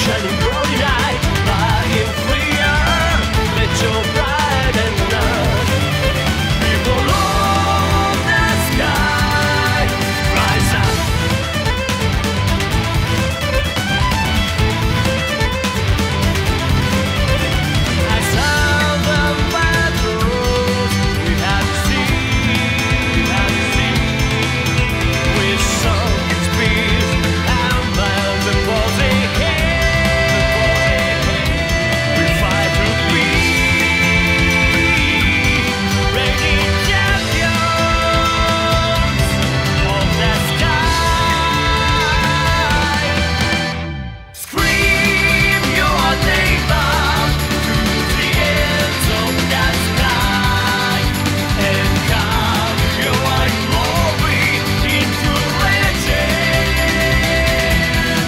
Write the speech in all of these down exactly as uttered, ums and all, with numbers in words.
shining glory light, flying freer, let your bright and light. People of the sky, rise up. I saw the battles we have seen, we have seen. With songs, peace, and bands opposing hate. We fight to be reigning champions of the sky. Scream your neighbor to the ends of the sky, and carve your glory into legend.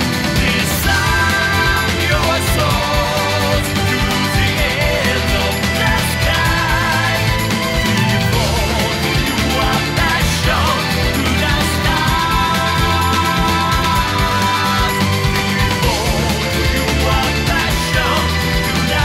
Disarm your souls to the ends of the sky. Devote your passion to the stars. Devote your passion to the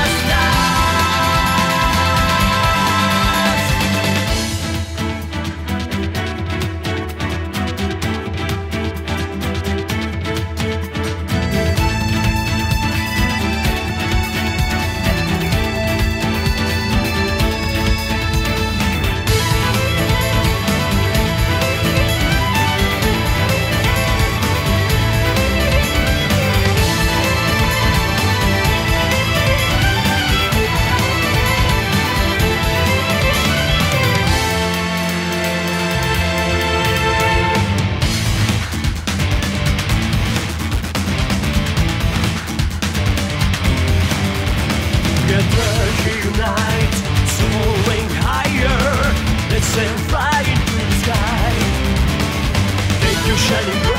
together unite, soaring higher. Let's sail fly into the sky. Take your shining